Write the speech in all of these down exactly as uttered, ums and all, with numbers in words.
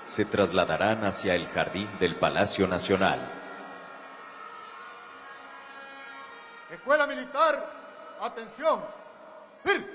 se trasladarán hacia el jardín del Palacio Nacional. Escuela Militar, atención. ¡Ir!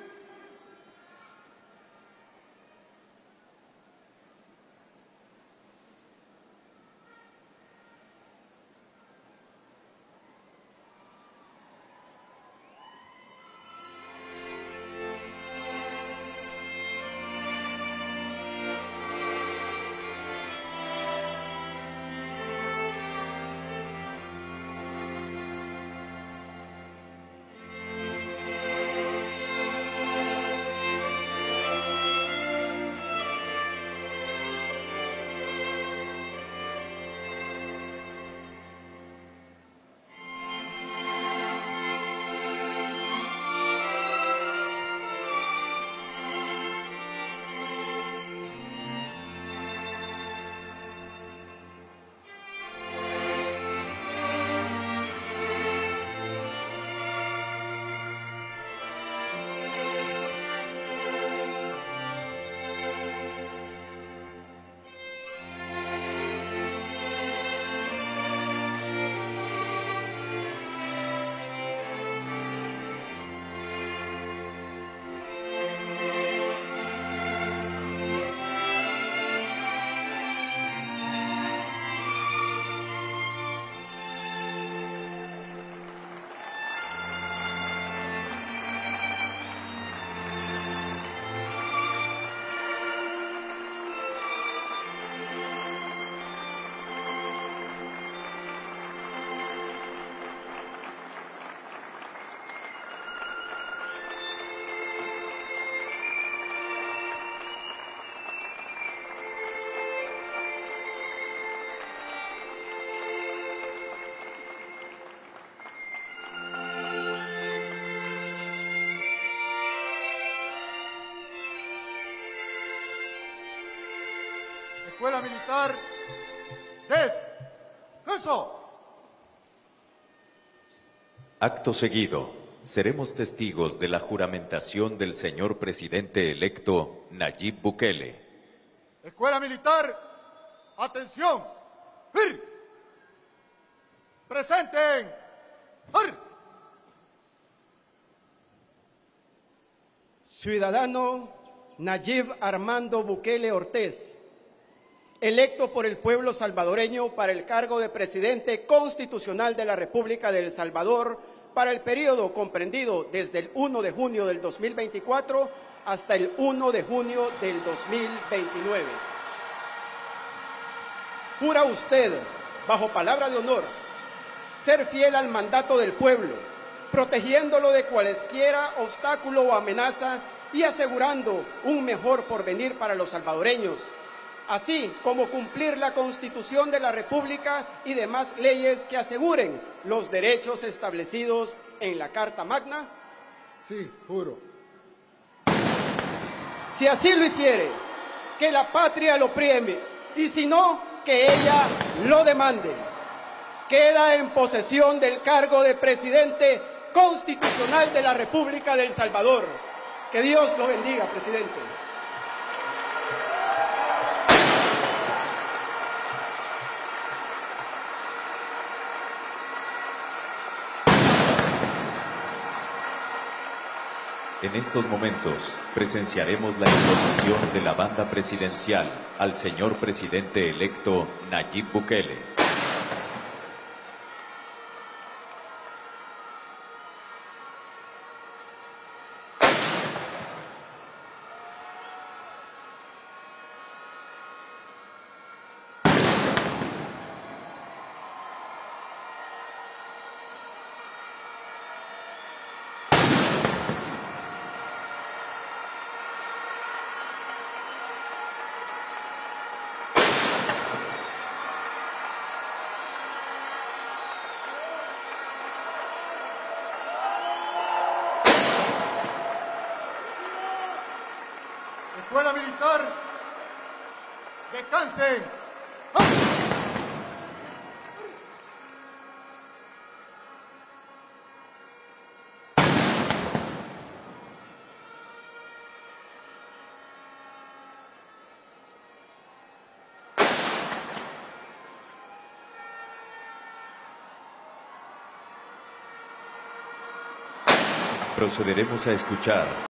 Escuela Militar, descenso. Acto seguido, seremos testigos de la juramentación del señor presidente electo Nayib Bukele. Escuela Militar, atención. ¡Ir! Presenten. ¡Ir! Ciudadano Nayib Armando Bukele Ortiz, electo por el pueblo salvadoreño para el cargo de presidente constitucional de la República de El Salvador para el periodo comprendido desde el primero de junio del dos mil veinticuatro hasta el primero de junio del dos mil veintinueve. Jura usted, bajo palabra de honor, ser fiel al mandato del pueblo, protegiéndolo de cualesquiera obstáculo o amenaza y asegurando un mejor porvenir para los salvadoreños, así como cumplir la Constitución de la República y demás leyes que aseguren los derechos establecidos en la Carta Magna? Sí, juro. Si así lo hiciere, que la patria lo premie, y si no, que ella lo demande. Queda en posesión del cargo de presidente constitucional de la República de El Salvador. Que Dios lo bendiga, presidente. En estos momentos presenciaremos la imposición de la banda presidencial al señor presidente electo Nayib Bukele. Escuela Militar, descansen. procederemos a escuchar